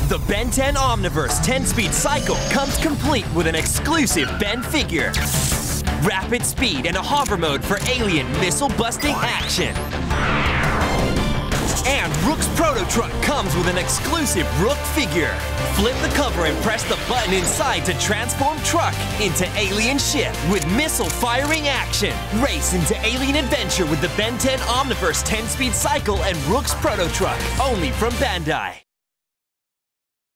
The Ben 10 Omniverse 10-speed cycle comes complete with an exclusive Ben figure, rapid speed, and a hover mode for alien missile-busting action. And Rooks Proto-Truk comes with an exclusive Rook figure. Flip the cover and press the button inside to transform Truck into alien ship with missile-firing action. Race into alien adventure with the Ben 10 Omniverse 10-speed cycle and Rooks Proto-Truk, only from Bandai.